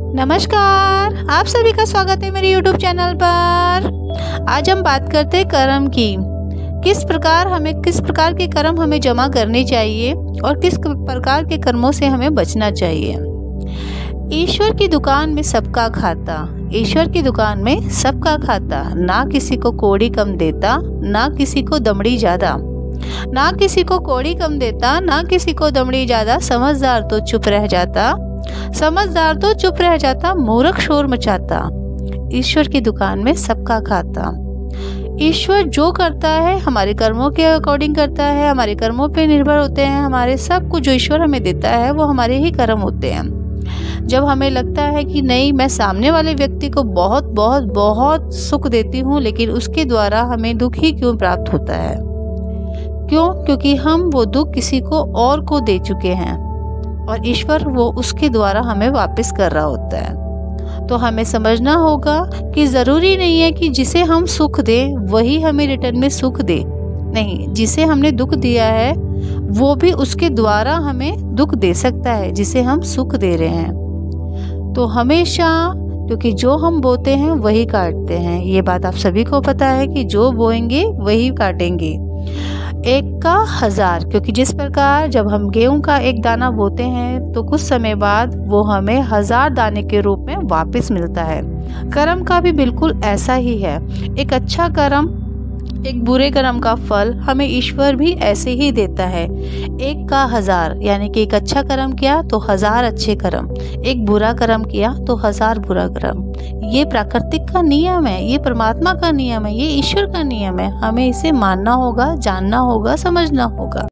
नमस्कार, आप सभी का स्वागत है मेरे YouTube चैनल पर। आज हम बात करते हैं कर्म की। किस प्रकार के कर्म हमें जमा करने चाहिए और किस प्रकार के कर्मों से हमें बचना चाहिए। ईश्वर की दुकान में सबका खाता, ईश्वर की दुकान में सबका खाता, ना किसी को कौड़ी कम देता, ना किसी को दमड़ी ज्यादा, ना किसी को कौड़ी कम देता, ना किसी को दमड़ी ज्यादा। समझदार तो चुप रह जाता, मूर्ख शोर मचाता। ईश्वर की दुकान में सबका खाता। ईश्वर जो करता है हमारे कर्मों के अकॉर्डिंग करता है, हमारे कर्मों पे निर्भर होते हैं। हमारे सब कुछ जो ईश्वर हमें देता है वो हमारे ही कर्म होते हैं। जब हमें लगता है कि नहीं, मैं सामने वाले व्यक्ति को बहुत बहुत बहुत सुख देती हूँ, लेकिन उसके द्वारा हमें दुख ही क्यों प्राप्त होता है? क्यों? क्योंकि हम वो दुख किसी को और को दे चुके हैं और ईश्वर वो उसके द्वारा हमें वापस कर रहा होता है। तो हमें समझना होगा कि ज़रूरी नहीं है कि जिसे हम सुख दें वही हमें रिटर्न में सुख दे। नहीं, जिसे हमने दुख दिया है वो भी उसके द्वारा हमें दुख दे सकता है जिसे हम सुख दे रहे हैं। तो हमेशा, क्योंकि जो हम बोते हैं वही काटते हैं, ये बात आप सभी को पता है कि जो बोएंगे वही काटेंगे। एक का हजार, क्योंकि जिस प्रकार जब हम गेहूं का एक दाना बोते हैं तो कुछ समय बाद वो हमें 1000 दाने के रूप में वापस मिलता है। कर्म का भी बिल्कुल ऐसा ही है। एक अच्छा कर्म, एक बुरे कर्म का फल हमें ईश्वर भी ऐसे ही देता है। एक का 1000, यानी कि एक अच्छा कर्म किया तो 1000 अच्छे कर्म, एक बुरा कर्म किया तो 1000 बुरा कर्म। ये प्राकृतिक का नियम है, ये परमात्मा का नियम है, ये ईश्वर का नियम है। हमें इसे मानना होगा, जानना होगा, समझना होगा।